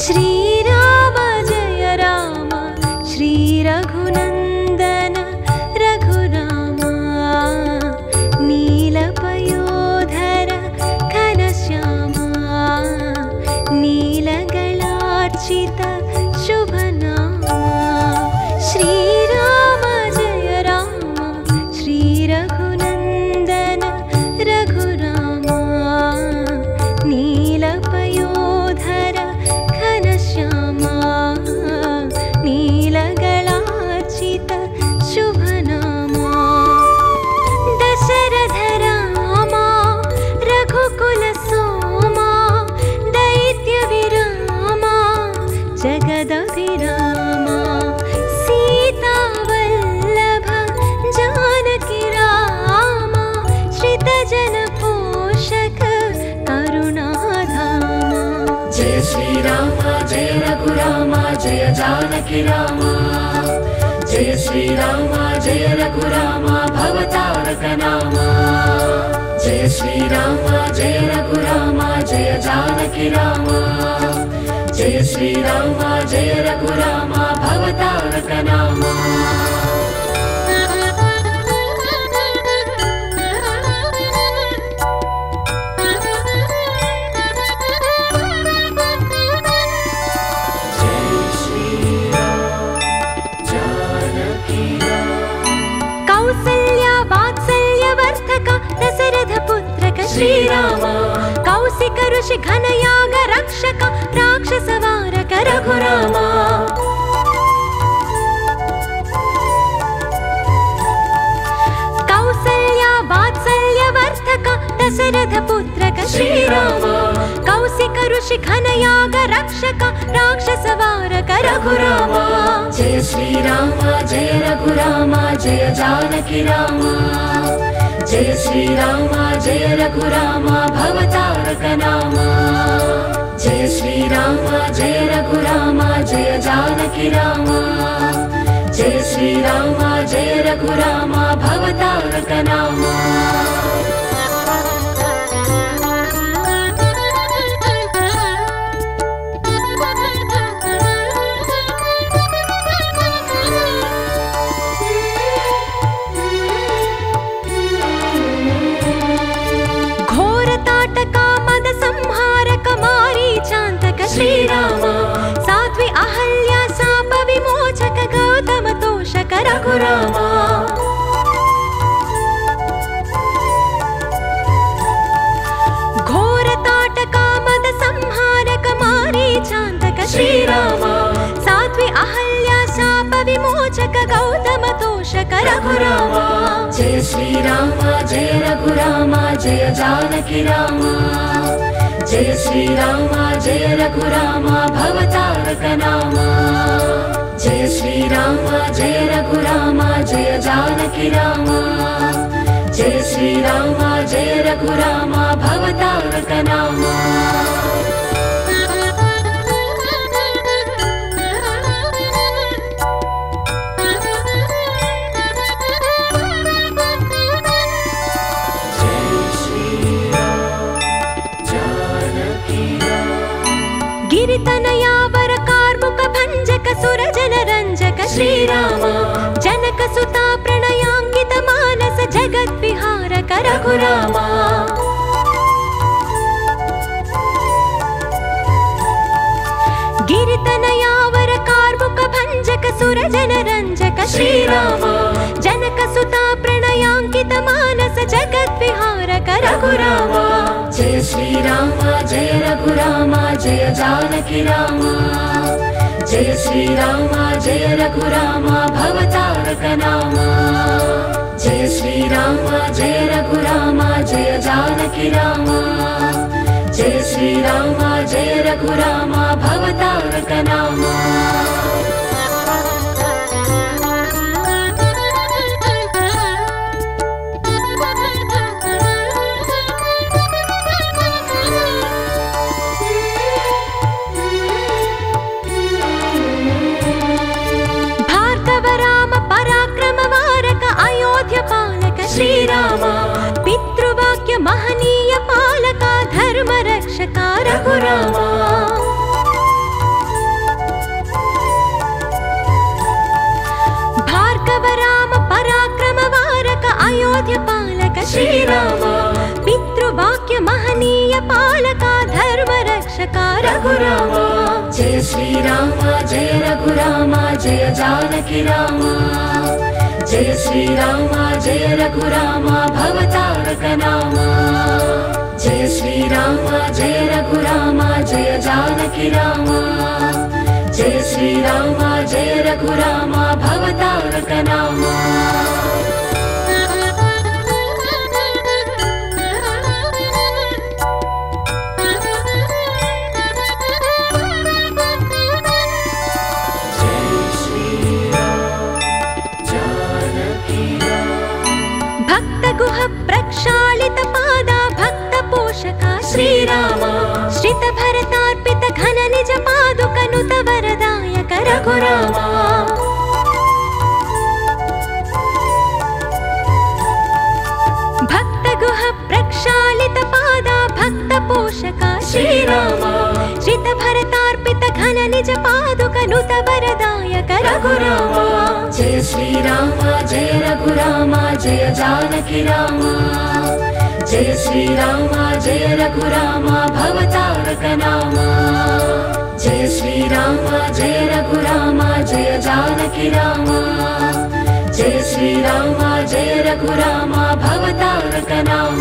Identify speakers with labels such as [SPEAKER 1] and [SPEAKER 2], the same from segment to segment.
[SPEAKER 1] श्रीराम जय राम श्री रघुनंदन रघुरामा नीलपयोधर घनश्यामा नीलगलार्चित शुभनामा श्रीराम जय राम श्री रघुनंदन रघुरामा नीलपयोधर घनश्यामा नीलगलार्चित शुभनामा दशरथ रामा रघुकुल सोमा दैत्य विरामा जगदभिरामा सीता वल्लभ जानकी रामा श्रितजन पोषक करुणाधामा
[SPEAKER 2] जय श्रीराम जय रघुरामा जय जानकी रामा जय श्रीराम जय रघुरामा भवतारक नामा जय श्रीराम जय रघुरामा जय जानकी रामा जय श्रीराम जय रघुरामा भवतारक नामा
[SPEAKER 1] कौसल्या वात्सल्यवर्धक दशरथ पुत्रक श्रीरामा कौशिक ऋषि घनयाग रक्षक राक्षसवारक रघुरामा कौसल्या वात्सल्यवर्धक दशरथ पुत्रक श्रीरामा कौशिक ऋषि घनयाग रक्षक राक्षसवारक रघुरामा
[SPEAKER 2] जय श्रीराम जय रघुरामा जय जानकी रामा जय श्रीराम जय रघुरामा भवतारक नामा जय श्रीराम जय रघुरामा जय जानकी रामा जय श्रीराम जय रघुरामा भवतारक नामा
[SPEAKER 1] श्रीरामा साध्वी अहल्या शाप विमोचक गौतम तोषक रघुरामा घोर ताटका मद संहारक मारीचांतक श्रीरामा साध्वी अहल्या शाप विमोचक गौतम तोषक रघुरामा
[SPEAKER 2] जय श्रीराम जय रघुरामा जय जानकी रामा जय श्रीराम जय रघुरामा भवतारक नामा जय श्रीराम जय रघुरामा जय जानकी रामा जय श्रीराम जय रघुरामा भवतारक नामा
[SPEAKER 1] गिरितनयावर कार्मुक भंजक सुरजन रंजक श्रीरामा जनक सुता प्रणयांकित मानस जगत विहारक रघुरामा गिरितनयावर कार्मुक भंजक सुरजन रंजक श्रीरामा जनक सुता प्रणयांकित मानस जगत विहारक रघुरामा
[SPEAKER 2] जय श्रीराम जय रघुरामा जय जानकी रामा जय श्रीराम जय रघुरामा भवतारक नामा जय श्रीराम जय रघुरामा जय जानकी रामा जय श्रीराम जय रघुरामा भवतारक नामा
[SPEAKER 1] श्रीरामा पितृवाक्य महनीय पालका धर्म रक्षका रघुरामा
[SPEAKER 2] रघुराम जय श्रीराम जय रघुराम जय जानकी राम जय श्रीराम जय रघुराम भवतारक नाम जय श्रीराम जय रघुराम जय जानकी राम जय श्रीराम जय रघुराम भवतारक नाम
[SPEAKER 1] प्रक्षालित पादा भक्त पोषका श्रीराम श्रित भरतार्पित घन निज पादुकनुत वरदायक रघुराम भक्त गुह प्रक्षालित पादा भक्त पोषका श्रीराम श्रित भरतार्पित घन निज पादुकनुत वरदायक रघुराम
[SPEAKER 2] जय श्रीराम जय रघुराम जय जानकी राम जय श्रीराम जय रघुराम भवतारक नाम जय श्रीराम जय रघुराम जय जानकी राम जय श्रीराम जय रघुराम भवतारक नाम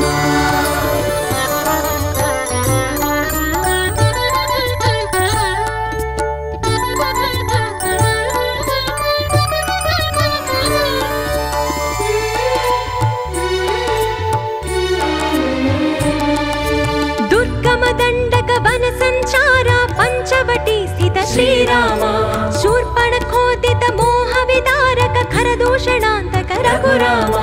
[SPEAKER 1] श्रीराम शूर्पणखोदित मोह विदारक खरदूषणान्तक रघुराम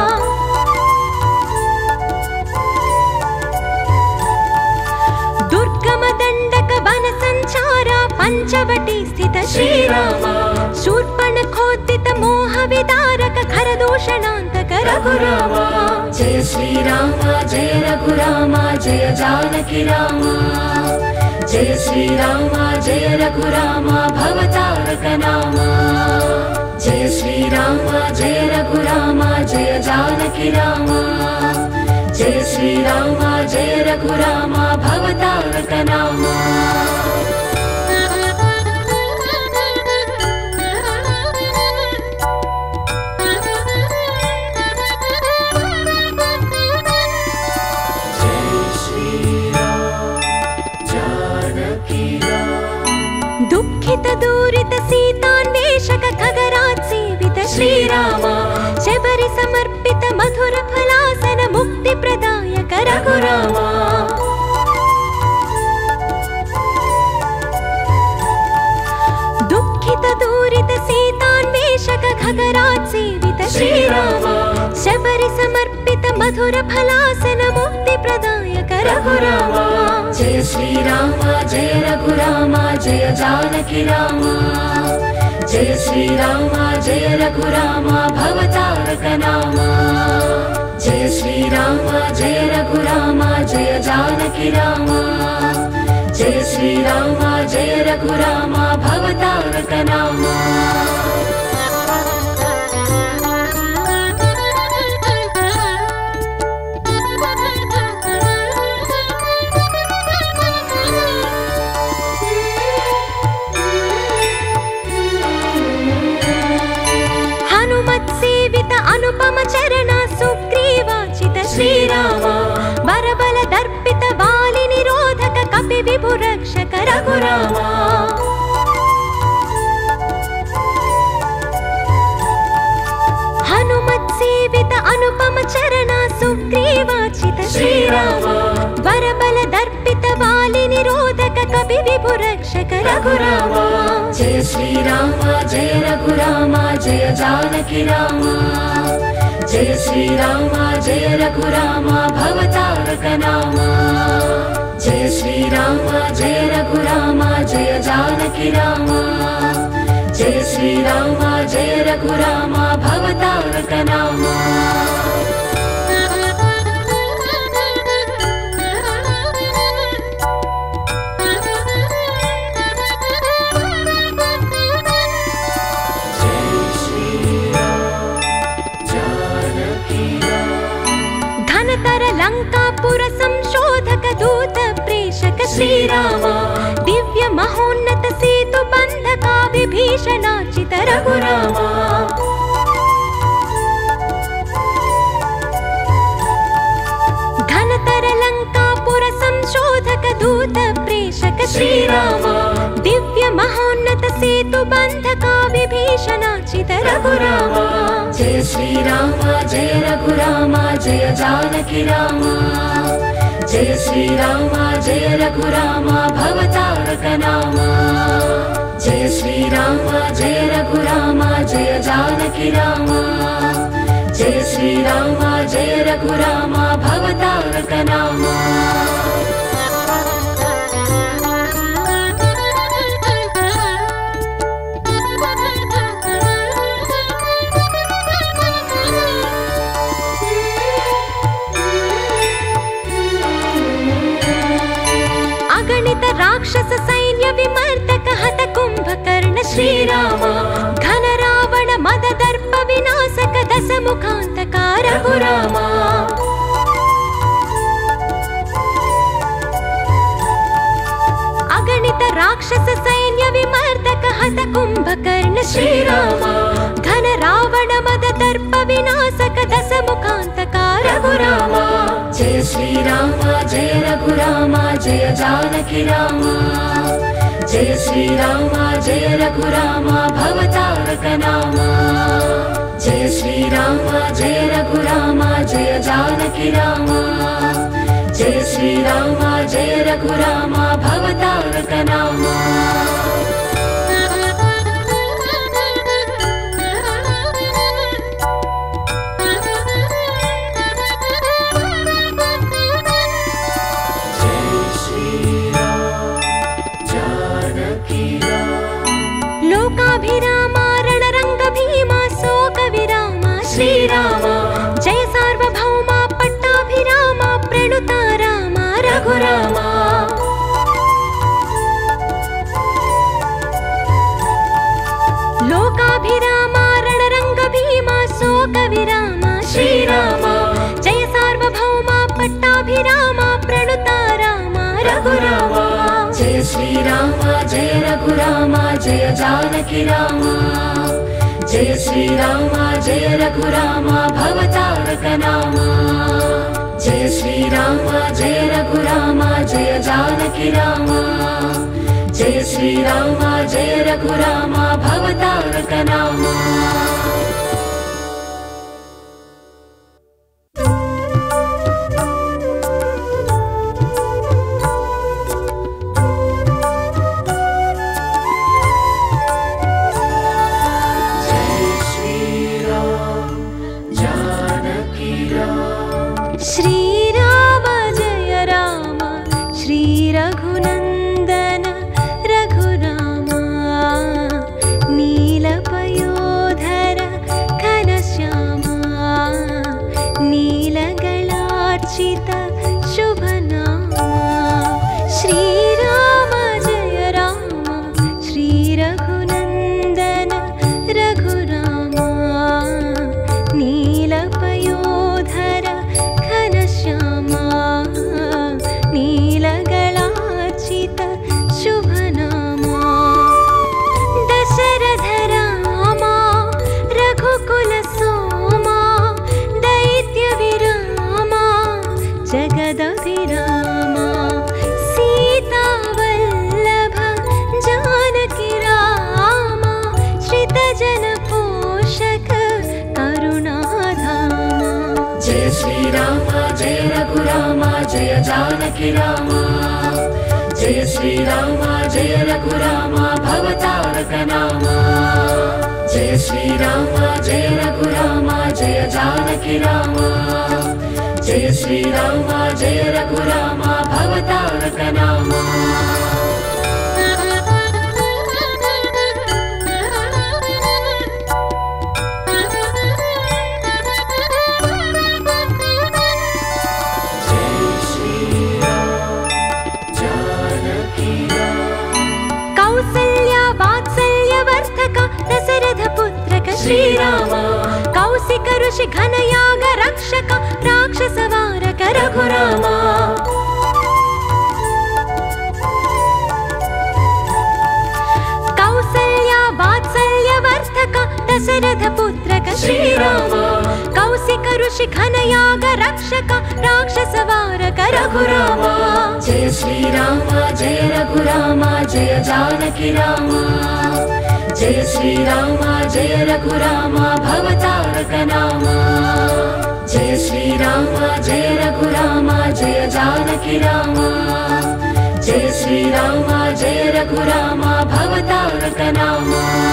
[SPEAKER 1] दुर्गम दण्डक वन संचार पंचवटी स्थित श्रीराम शूर्पणखोदित मोह विदारक खरदूषणान्तक रघुराम
[SPEAKER 2] जय श्रीराम जय रघुराम जय जानकी राम जय श्रीराम जय रघुराम भवतारक नाम जय श्रीराम जय रघुराम जय जानकी राम जय श्रीराम जय रघुराम भवतारक नाम
[SPEAKER 1] दुःखित दूरित सीतान्वेषक खगराज सेवित श्रीराम शबरि समर्पित मधुर फलासन मुक्ति प्रदायक रघुराम दुःखित दूरित सीतान्वेषक खगराज सेवित श्रीराम शबरि समर्पित मधुर फलासन मुक्ति प्रदायक रघुराम
[SPEAKER 2] जय श्रीराम जय रघुराम जय जानकी राम जय श्रीराम जय रघुराम भवतारक नाम जय श्रीराम जय रघुराम जय जानकी राम जय श्रीराम जय रघुराम भवतारक नाम
[SPEAKER 1] अनुपम चरण सुग्रीवाचित श्रीराम बरबल दर्पित बालि निरोधक कपि विभु रक्षक रघुराम हनुमत सेवित अनुपम चरण सुग्रीवाचित श्रीराम बरबल दर्पित बालि निरोधक कपि विभु रक्षक रघुराम
[SPEAKER 2] जय श्रीराम जय रघुराम जय जानकी राम जय श्रीराम जय रघुराम भवतारक नाम जय श्रीराम जय रघुराम जय जानकी राम जय श्रीराम जय रघुराम भवतारक नाम श्रीराम
[SPEAKER 1] दिव्य महोन्नत सेतु बंधका विभीषणार्चित रघुराम घनतर लंकापुर संशोधक दूत प्रेषक श्रीराम दिव्य महोन्नत सेतु बंधका विभीषणार्चित रघुराम
[SPEAKER 2] जय श्रीराम जय रघुराम जय जानकी राम जय श्रीराम जय रघुराम भवतारक नाम जय श्रीराम जय रघुराम जय जानकी राम जय श्रीराम जय रघुराम भवतारक नाम
[SPEAKER 1] राक्षस सैन्य विमर्दक हत कुंभकर्ण श्रीराम घन रावण मद दर्प विनाशक दस मुखांतक रघुराम अगणित राक्षस सैन्य विमर्दक हत कुंभकर्ण श्रीराम घन रावण मद दर्प विनाशक दस मुखांतक रघुराम
[SPEAKER 2] जय श्रीराम जय रघुराम जय जानकी राम जय श्रीराम जय रघुराम भवतारक नाम जय श्रीराम जय रघुराम जय जानकी राम जय श्रीराम जय रघुराम भवतारक नाम
[SPEAKER 1] श्रीराम जय सार्वभौम पट्टाभिराम प्रणुता राम रघुराम लोकाभिराम रणरंग भीमा शोक विराम श्रीराम जय सार्वभौम पट्टाभिराम प्रणुता राम रघुराम
[SPEAKER 2] जय श्रीराम जय रघुराम जय जानकी राम जय श्रीराम जय रघुराम भवतारक नाम जय श्रीराम जय रघुराम जय जानकी राम जय श्रीराम जय रघुराम भवतारक नाम
[SPEAKER 1] श्रीराम जय राम श्री रघुनंदन रघुराम नीलपयोधर घनश्यामा नीलगलार्चित शुभनाम श्रीराम जय राम श्री रघुनंदन रघुराम नीलपयोधर नीलगलार्चित शुभनामा दशरथ रामा रघुकुल सोमा दैत्य विरामा जगदभिरामा सीता वल्लभ जानकी रामा श्रितजन पोषक करुणाधामा
[SPEAKER 2] जय श्रीराम जय रघुराम जय जानकी राम जय श्रीराम जय रघुराम भवतारक नाम जय श्रीराम जय रघुराम जय जानकी राम जय श्रीराम जय रघुराम भवतारक नाम
[SPEAKER 1] श्रीराम कौशिक ऋषि घनयाग रक्षक राक्षस वारक रघुराम दशरथ पुत्रक श्रीराम कौशिक ऋषि घनयाग रक्षक राक्षस वारक रघुराम
[SPEAKER 2] जय श्रीराम जय रघुराम जय जानकी राम जय श्रीराम जय रघुराम भवतारक नाम जय श्रीराम जय रघुराम जय जानकी राम जय श्रीराम जय रघुराम भवतारक नाम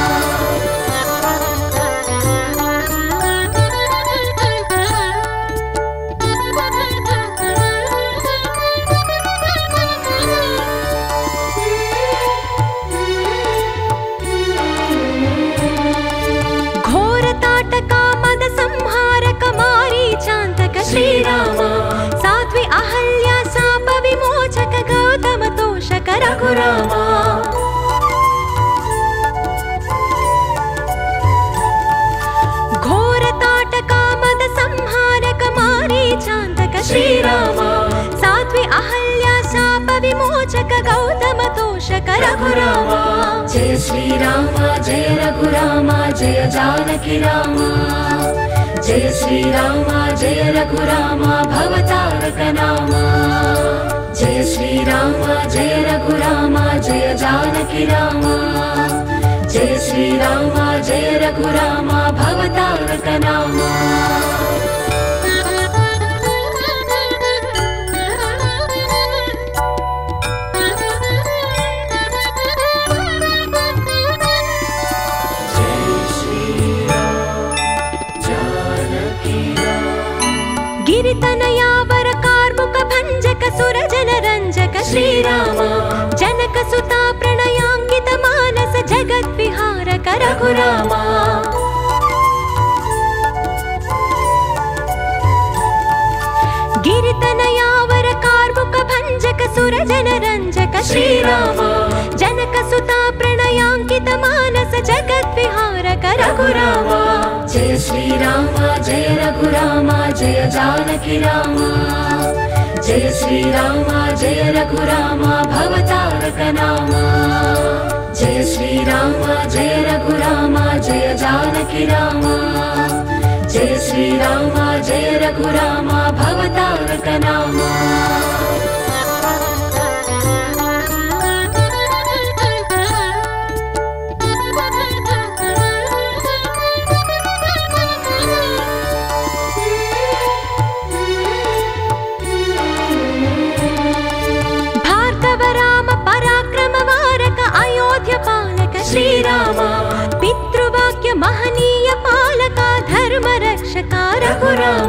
[SPEAKER 1] श्रीराम साध्वी अहल्या शाप विमोचक गौतम तोषक रघुराम घोर ताटका मद संहारक मारीचांतक श्रीराम साध्वी अहल्या शाप विमोचक गौतम तोषक रघुराम
[SPEAKER 2] जय श्रीराम जय रघुराम जय जानकी राम जय श्रीराम जय रघुराम भवतारक नाम जय श्रीराम जय रघुराम जय जानकी राम जय श्रीराम जय रघुराम भवतारक नाम
[SPEAKER 1] गिरितनयावर कार्मुक भंजक सुरजन रंजक श्रीराम जनक सुता प्रणयांकित मानस जगत विहारक रघुराम गिरितनयावर कार्मुक भंजक सुरजन रंजक श्रीराम जनक सुता प्रणयांकित मानस जगत विहारक रघुराम
[SPEAKER 2] जय श्रीराम जय रघुराम जय जानकी राम जय श्रीराम जय रघुराम भवतारक नाम जय श्रीराम जय रघुराम जय जानकी राम जय श्रीराम जय रघुराम भवतारक नाम
[SPEAKER 1] श्रीराम पितृवाक्य महनीय पालका धर्म रक्षका रघुराम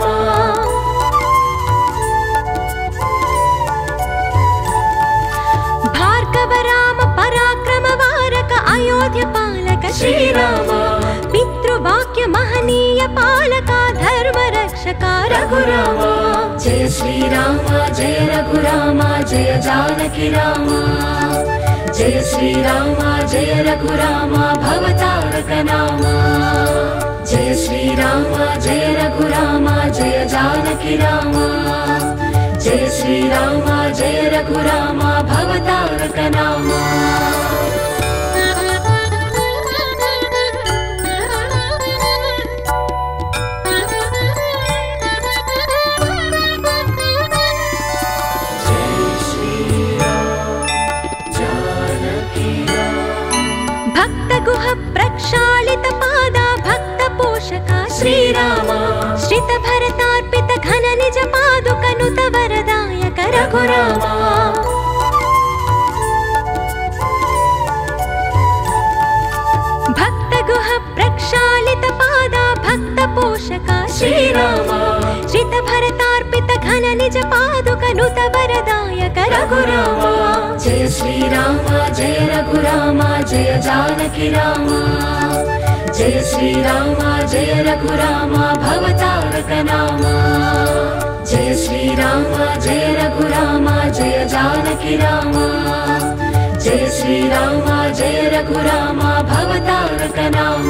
[SPEAKER 1] भार्गव राम पराक्रम वारक अयोध्य पालक श्रीराम पितृवाक्य महनीय पालका धर्म रक्षका रघुराम
[SPEAKER 2] जय श्रीराम जय रघुराम जय जानकी राम जय श्रीराम जय रघुराम भवतारक नाम जय श्रीराम जय रघुराम जय जानकी राम जय श्रीराम जय रघुराम भवतारक नाम
[SPEAKER 1] प्रक्षालित पादा भक्त पोषका श्रीराम श्रित भरतार्पित घन निज पादुक नुत वरदायक रघुराम भक्त गुह प्रक्षालित पादा भक्त पोषका श्रीराम श्रित भरतार्पित घन निज पादुक नुत वरदायक रघुराम
[SPEAKER 2] जय श्रीराम जय रघुराम जय जानकी राम जय श्रीराम जय रघुराम भवतारक नाम जय श्रीराम जय रघुराम जय जानकी राम जय श्रीराम जय रघुराम भवतारक नाम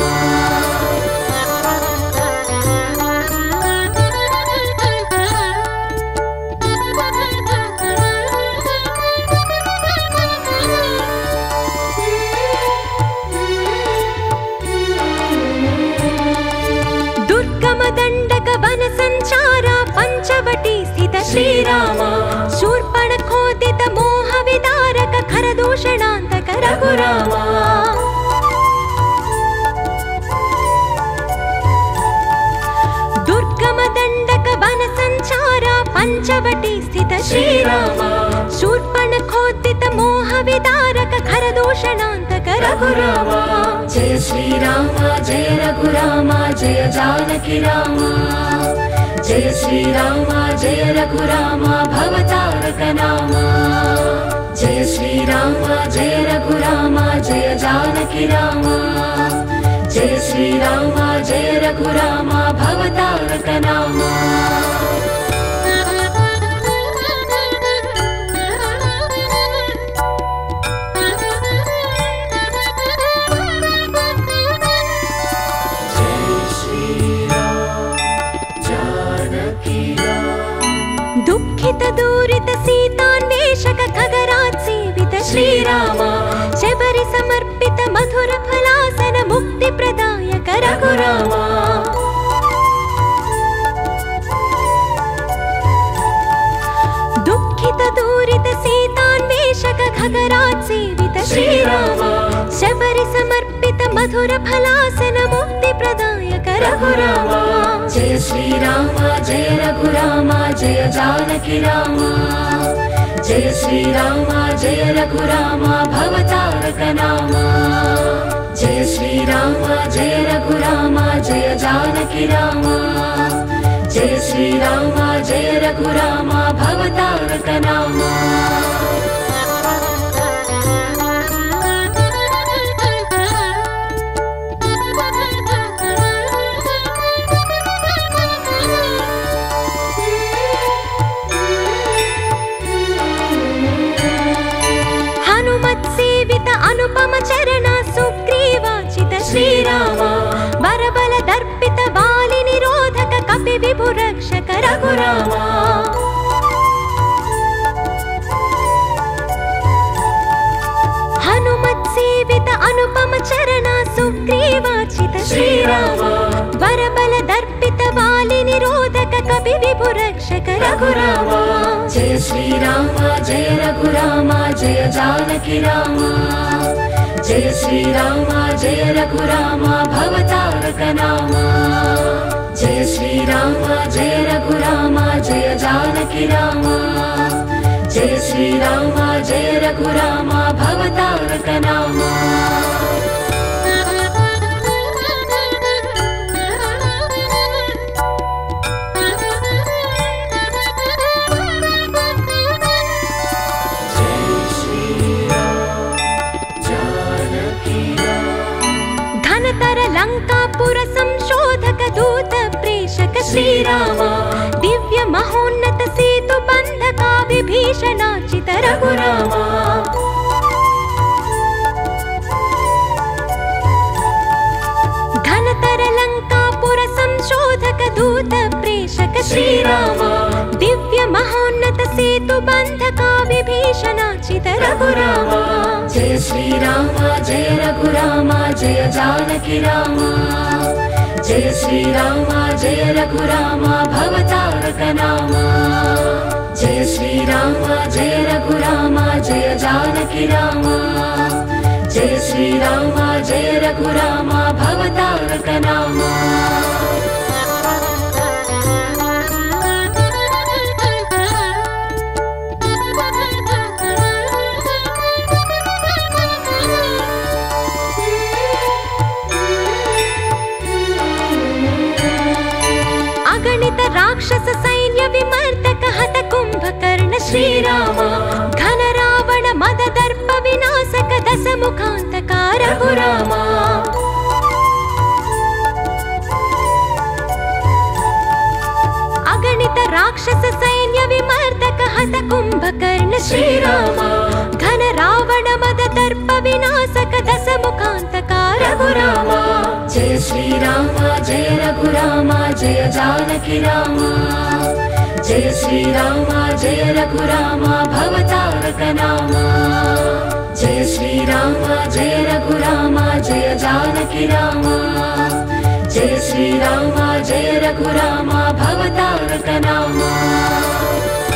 [SPEAKER 2] श्रीराम
[SPEAKER 1] शूर्पणखोदित मोह विदारक खरदूषणान्तक रघुराम दुर्गम दण्डक वन संचार पंचवटी स्थित श्रीराम शूर्पणखोदित मोह विदारक खरदूषणान्तक रघुराम
[SPEAKER 2] जय श्रीराम जय रघुराम जय जानकी राम जय श्रीराम जय रघुराम भवतारक नाम जय श्रीराम जय रघुराम जय जानकी राम जय श्रीराम जय रघुराम भवतारक नाम
[SPEAKER 1] दुःखित दूरित सीतान्वेषक खगराज सेवित श्रीराम शबरि समर्पित मधुर फलासन मुक्ति प्रदायक रघुराम दुःखित दूरित सीतान्वेषक खगराज सेवित श्रीराम शबरि समर्पित मधुर फलासन मुक्ति प्रदायक रघुराम
[SPEAKER 2] जय श्रीराम जय रघुराम जय जानकी राम जय श्रीराम जय रघुराम भवतारक नाम जय श्रीराम जय रघुराम जय जानकी राम जय श्रीराम जय रघुराम भवतारक नाम
[SPEAKER 1] अनुपम चरण सुग्रीवाचित श्रीराम बरबल दर्पित बालि निरोधक कपि विभु रक्षक रघुराम हनुमत सेवित अनुपम चरण सुग्रीवाचित श्रीराम बरबल दर्पित बालि निरोधक कपि विभु रक्षक रघुराम
[SPEAKER 2] जय श्रीराम जय रघुराम जय जानकी राम जय श्रीराम जय रघुराम भवतारक नाम जय श्रीराम जय रघुराम जय जानकी राम जय श्रीराम जय रघुराम भवतारक नाम
[SPEAKER 1] लंकापुर संशोधक दूत प्रेषक श्रीराम दिव्य महोन्नत सेतु बंधका विभीषणाचित रघुराम घनतर लंकापुर संशोधक दूत प्रेषक श्रीराम दिव्य महोन्नत सेतु बंधका विभीषणाचित रघुराम
[SPEAKER 2] जय श्रीराम जय रघुराम जय जानकी राम जय श्रीराम जय रघुराम भवतारक नाम जय श्रीराम जय रघुराम जय जानकी राम जय श्रीराम जय रघुराम भवतारक नाम
[SPEAKER 1] राक्षस सैन्य विमर्दक हत कुंभकर्ण श्रीराम घन रावण मद दर्प विनाशक दस मुखांतक रघुराम अगणित राक्षस सैन्य विमर्दक हत कुंभकर्ण श्रीराम घन रावण मद दर्प विनाशक दस मुखांतक रघुराम
[SPEAKER 2] जय श्रीराम जय रघुराम जय जानकी राम जय श्रीराम जय रघुराम भवतारक नाम जय श्रीराम जय रघुराम जय जानकी राम जय श्रीराम जय रघुराम भवतारक नाम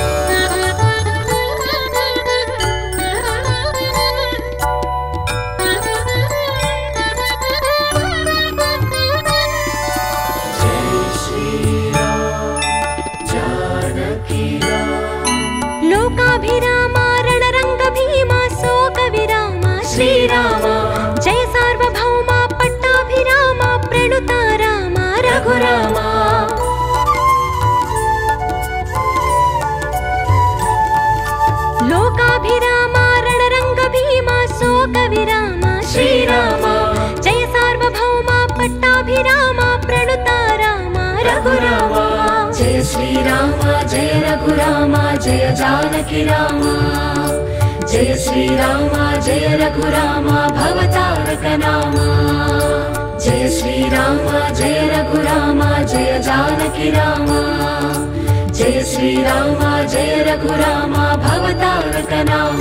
[SPEAKER 2] जय जानकी राम जय श्रीराम जय रघुराम भवतारक नाम जय श्रीराम जय रघुराम जय जानकी राम जय श्रीराम जय रघुराम भवतारक नाम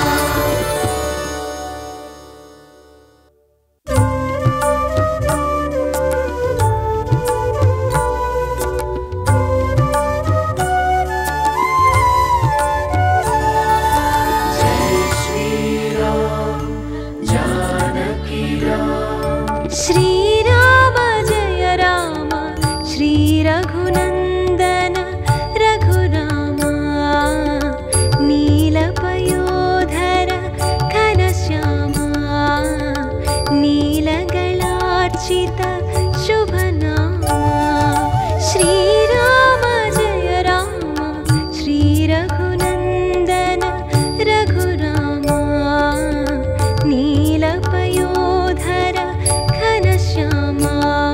[SPEAKER 1] श्रीराम जय राम श्री रघुनंदन रघुराम नीलपयोधर घनश्यामा नीलगलार्चित शुभनामा श्रीराम जय राम श्री रघुनंदन रघुराम नीलपयोधर घनश्यामा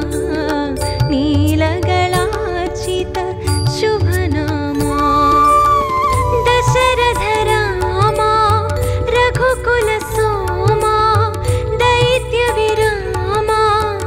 [SPEAKER 1] नीलगलार्चित शुभनामा दशरथ रामा रघुकुल सोमा दैत्य विरामा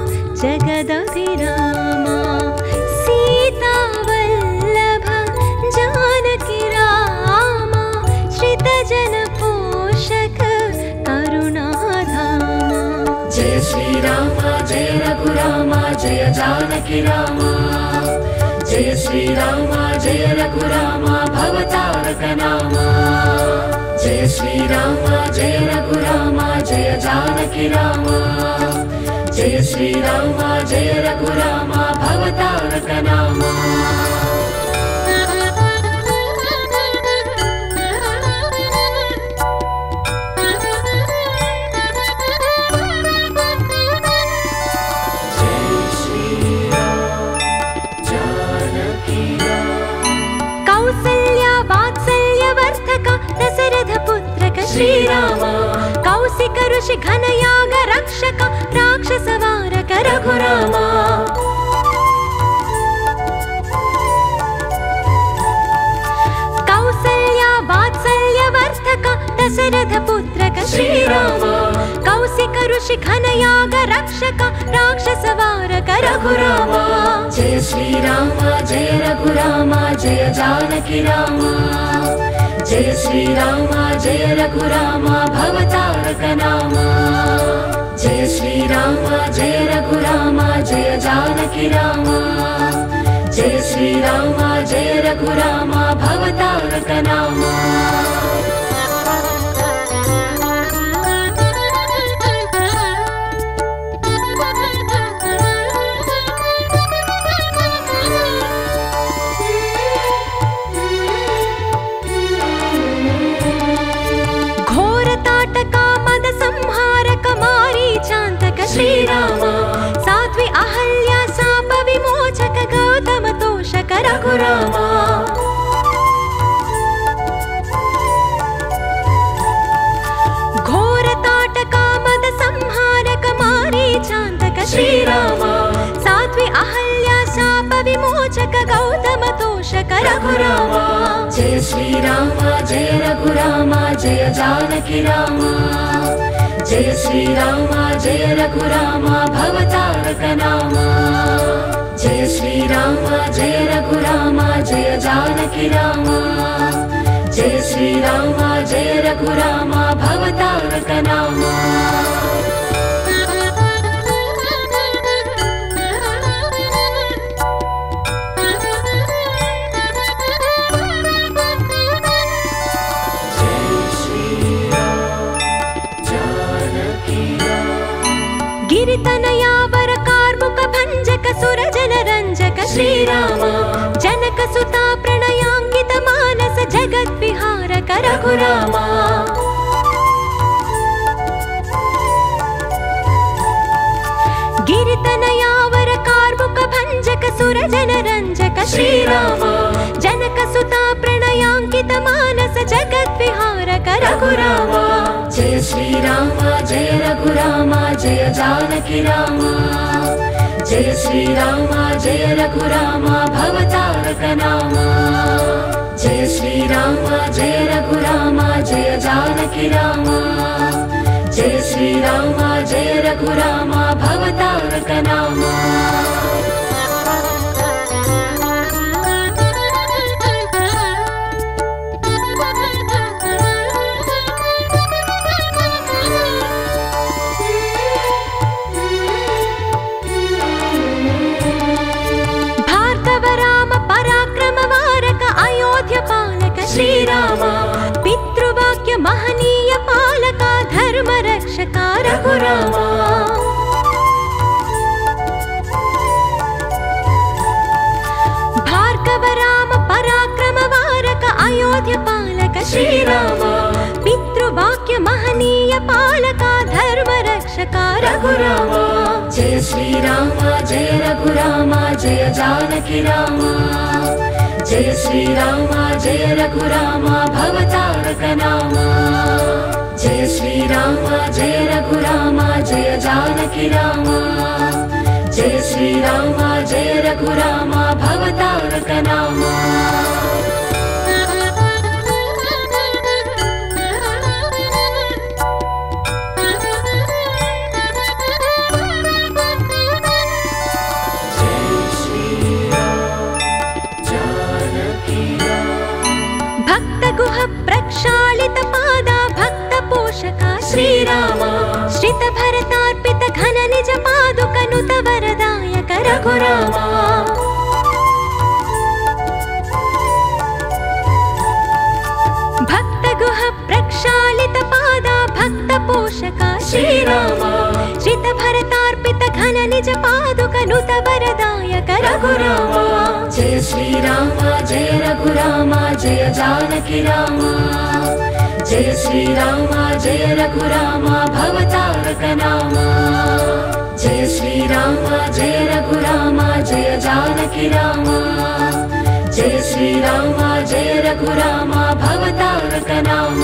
[SPEAKER 1] जगदभिरामा सीता वल्लभ जानकी रामा श्रितजन पोषक करुणाधामा
[SPEAKER 2] जय श्रीराम जय रघुराम जय जानकी राम जय श्रीराम जय रघुराम भवतारक नाम जय श्रीराम जय रघुराम जय जानकी राम जय श्रीराम जय रघुराम भवतारक नाम
[SPEAKER 1] कौसल्या वात्सल्यवर्धक दशरथ पुत्रक श्रीराम कौशिक ऋषि घनयाग रक्षक राक्षसवारक रघुराम कौसल्या वात्सल्यवर्धक दशरथ पुत्रक श्रीराम कौशिक ऋषि घनयाग रक्षक राक्षसवारक रघुराम
[SPEAKER 2] जय श्रीराम जय रघुराम जय जानकी राम जय श्रीराम जय रघुराम भवतारक नाम जय श्रीराम जय रघुराम जय जानकी राम जय श्रीराम जय रघुराम भवतारक नाम
[SPEAKER 1] श्रीराम साध्वी अहल्या शाप विमोचक गौतम तोषक रघुराम घोर ताटका मद संहारक मारीचांतक श्रीराम साध्वी अहल्या शाप विमोचक गौतम तोषक रघुराम
[SPEAKER 2] जय श्रीराम जय रघुराम जय जानकी राम जय श्रीराम जय रघुराम भवतारक नाम जय श्रीराम जय रघुराम जय जानकी राम जय श्रीराम जय रघुराम भवतारक नाम
[SPEAKER 1] गिरितनयावर कार्मुक भंजक सुरजन रंजक श्रीराम जनक सुता प्रणयांकित मानस जगत विहारक रघुराम गिरितनयावर कार्मुक भंजक सुरजन रंजक श्रीराम जनक सुता प्रणयांकित मानस जगत विहारक रघुराम
[SPEAKER 2] जय श्रीराम जय रघुराम जय जानकी राम जय श्रीराम जय रघुराम भवतारक नाम जय श्रीराम जय रघुराम जय जानकी राम जय श्रीराम जय रघुराम भवतारक नाम
[SPEAKER 1] श्रीराम पितृवाक्य महनीय पालका धर्म रक्षका रघुराम भार्गव राम पराक्रम वारक अयोध्य पालक श्रीराम पितृवाक्य महनीय पालका धर्म रक्षका रघुराम
[SPEAKER 2] जय श्रीराम जय रघुराम जय जानकी राम जय श्रीराम जय रघुराम भवतारक नाम जय श्रीराम जय रघुराम जय जानकी राम जय श्रीराम जय रघुराम भवतारक नाम
[SPEAKER 1] प्रक्षालित पादा भक्त पोषका श्रीराम श्रित भरतार्पित घन निज पादुक नुत वरदायक रघुराम भक्त गुह प्रक्षालित पादा भक्त पोषका श्रीराम श्रित भरतार्पित घन निज पादुक नुत वरदायक रघुराम
[SPEAKER 2] जय श्रीराम जय रघुराम जय जानकी राम जय श्रीराम जय रघुराम भवतारक नाम जय श्रीराम जय रघुराम जय जानकी राम जय श्रीराम जय रघुराम भवतारक नाम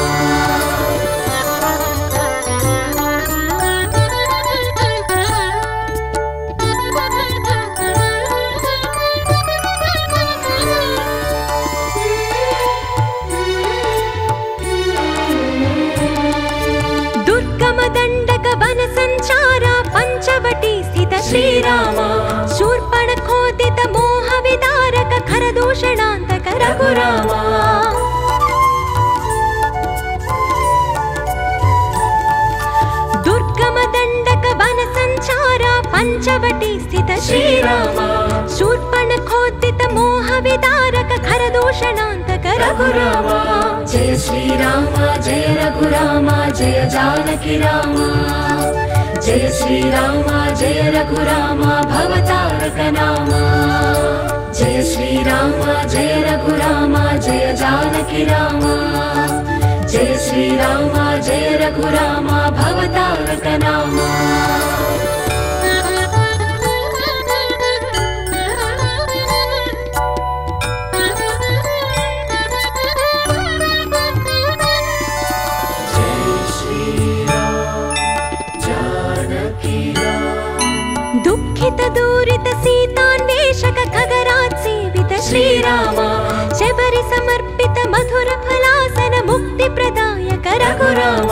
[SPEAKER 1] श्रीराम शूर्पणखोदित मोह विदारक खरदूषणान्तक रघुराम दुर्गम दण्डक वन संचार पंचवटी स्थित श्रीराम शूर्पणखोदित मोह विदारक खरदूषणान्तक रघुराम
[SPEAKER 2] जय श्रीराम जय रघुराम जय जानकी राम जय श्रीराम जय रघुराम भवतारक नाम जय श्रीराम जय रघुराम जय जानकी राम जय श्रीराम जय रघुराम भवतारक नाम
[SPEAKER 1] दूरित सीतान्वेषक खगराज सेवित श्रीराम शबरि समर्पित मधुर फलासन मुक्ति प्रदायक रघुराम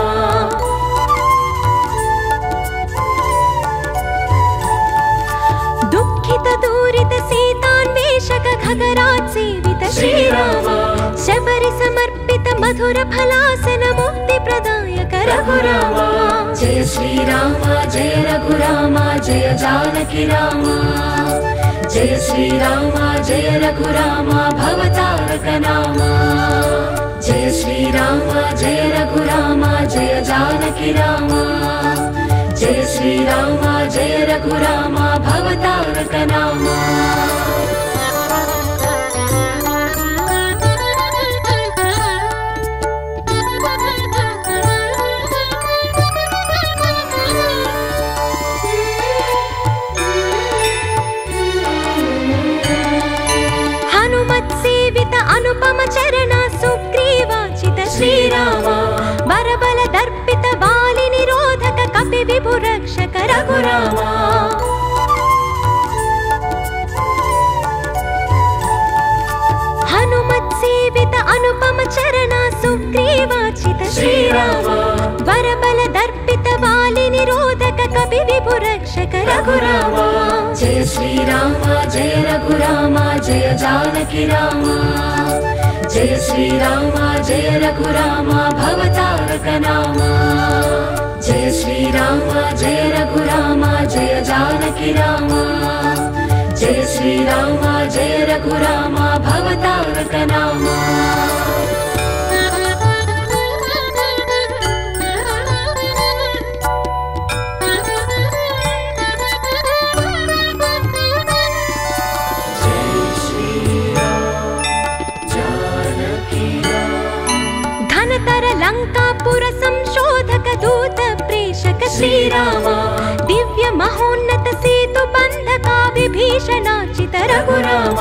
[SPEAKER 1] दुःखित दूरित सीतान्वेषक खगराज सेवित श्रीराम शबरि समर्पित मधुर फलासन मुक्ति प्रदायक रघुराम
[SPEAKER 2] जय श्रीराम जय रघुराम जय जानकी राम जय श्रीराम जय रघुराम भवतारक नाम जय श्रीराम जय रघुराम जय जानकी राम जय श्रीराम जय रघुराम भवतारक नाम
[SPEAKER 1] अनुपम चरण सुग्रीवाचित श्रीराम बरबल दर्पित बालि निरोधक कपि विभु रक्षक रघुराम विराजित श्रीराम वरबल दर्पित वालि निरोधक कपि विभु रक्षक रघुराम
[SPEAKER 2] जय श्रीराम जय रघुराम जय जानकी राम जय श्रीराम जय रघुराम भवतारक नाम जय श्रीराम जय रघुराम जय जानकी राम जय श्रीराम जय रघुराम भवतारक नाम
[SPEAKER 1] लंकापुर संशोधक दूत प्रेषक श्रीराम दिव्य महोन्नत सेतु बंधका विभीषणाचित रघुराम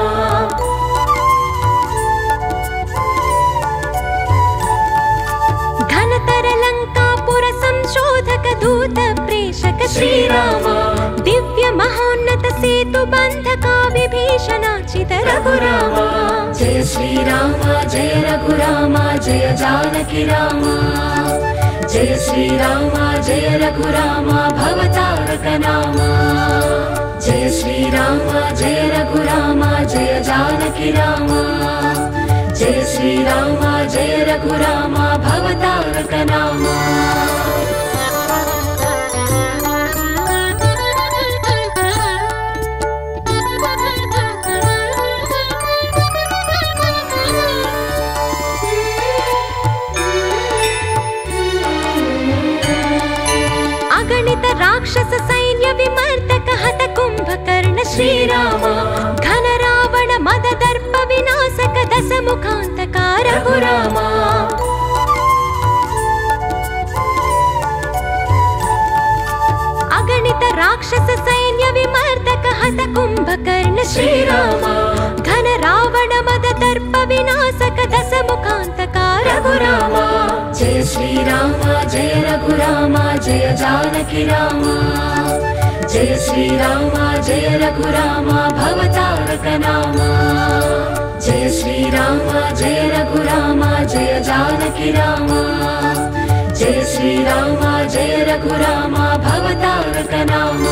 [SPEAKER 1] घनतर लंकापुर संशोधक दूत प्रेषक श्रीराम दिव्य महोन्नत सेतु बंधका विभीषणाचित रघुराम
[SPEAKER 2] जय श्रीराम जय रघुराम जय जानकी राम जय श्रीराम जय रघुराम भवतारक नाम जय श्रीराम जय रघुराम जय जानकी राम जय श्रीराम जय रघुराम भवतारक नाम
[SPEAKER 1] राक्षस सैन्य विमर्दक हत कुंभकर्ण श्रीराम घन रावण मद दर्प विनाशक दस मुखांतका रघुराम अगणित राक्षस सैन्य विमर्दक हत कुंभकर्ण श्रीराम घन रावण मद दर्प विनाशक दस मुखांतका रघुराम
[SPEAKER 2] जय श्रीराम जय रघुराम जय जानकी राम जय श्रीराम जय रघुराम भवतारक नाम जय श्रीराम जय रघुराम जय जानकी राम जय श्रीराम जय रघुराम भवतारक नाम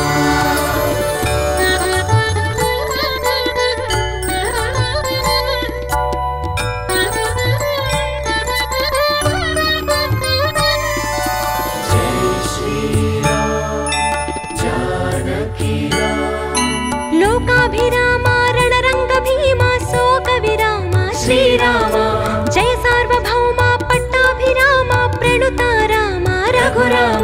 [SPEAKER 1] श्रीराम जय सार्वभौमा पट्टाभिराम प्रणुता राम रघुराम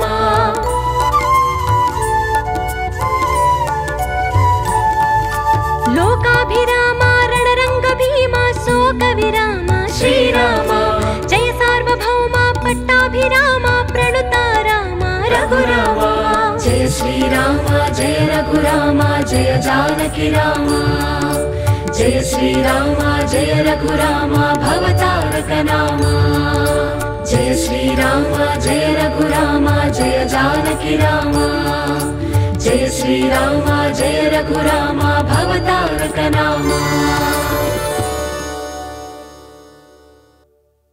[SPEAKER 1] लोकाभिराम रणरंग भीमा शोक विराम श्रीराम जय सार्वभौमा पट्टाभिराम प्रणुता राम रघुराम
[SPEAKER 2] जय श्रीराम जय रघुराम जय जानकी राम जय श्रीराम जय रघुराम भवतारक नाम जय श्रीराम जय रघुराम जय जानकी राम जय श्रीराम जय रघुराम भवतारक नाम